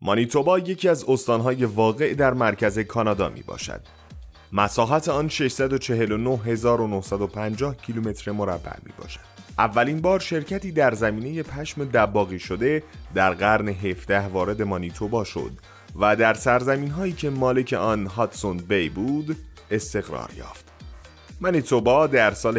مانیتوبا یکی از استانهای واقع در مرکز کانادا می باشد. مساحت آن 649,950 کیلومتر مربع می باشد. اولین بار شرکتی در زمینه پشم دباغی شده در قرن 17 وارد مانیتوبا شد و در سرزمین هایی که مالک آن هاتسون بی بود استقرار یافت. مانیتوبا در سال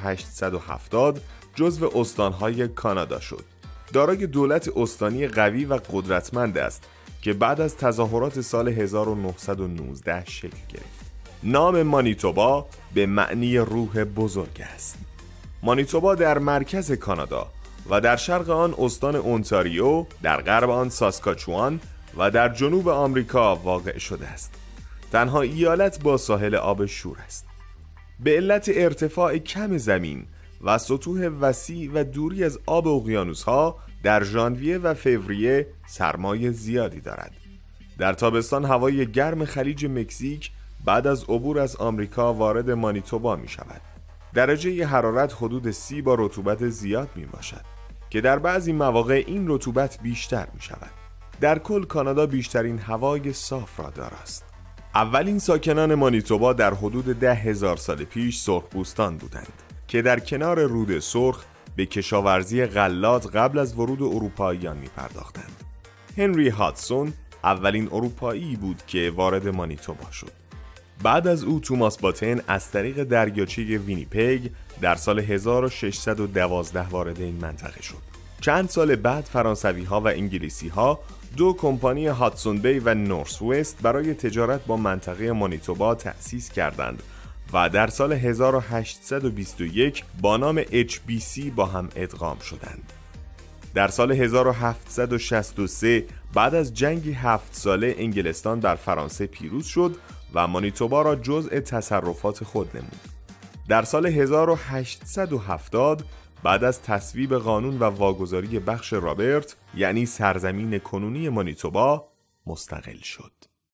1870 جزو استانهای کانادا شد. دارای دولت استانی قوی و قدرتمند است که بعد از تظاهرات سال 1919 شکل گرفت. نام مانیتوبا به معنی روح بزرگ است. مانیتوبا در مرکز کانادا و در شرق آن استان اونتاریو، در غرب آن ساسکاچوان و در جنوب آمریکا واقع شده است. تنها ایالت با ساحل آب شور است. به علت ارتفاع کم زمین و سطوح وسیع و دوری از آب اقیانوس‌ها در ژانویه و فوریه سرمای زیادی دارد. در تابستان هوای گرم خلیج مکزیک بعد از عبور از آمریکا وارد مانیتوبا می شود. درجه حرارت حدود 30 با رطوبت زیاد می باشد که در بعضی مواقع این رطوبت بیشتر می شود. در کل کانادا بیشترین هوای صاف را دارد. اولین ساکنان مانیتوبا در حدود 10,000 سال پیش سرخپوستان بودند که در کنار رود سرخ به کشاورزی غلات قبل از ورود اروپاییان می پرداختند. هنری هاتسون اولین اروپایی بود که وارد مانیتوبا شد. بعد از او توماس باتن از طریق دریاچه وینیپگ در سال 1612 وارد این منطقه شد. چند سال بعد فرانسوی ها و انگلیسی ها دو کمپانی هاتسون بی و نورث وست برای تجارت با منطقه مانیتوبا تأسیس کردند و در سال 1821 با نام HBC با هم ادغام شدند. در سال 1763 بعد از جنگ 7 ساله انگلستان بر فرانسه پیروز شد و مانیتوبا را جزء تصرفات خود نمود. در سال 1870 بعد از تصویب قانون و واگذاری بخش رابرت یعنی سرزمین کنونی مانیتوبا مستقل شد.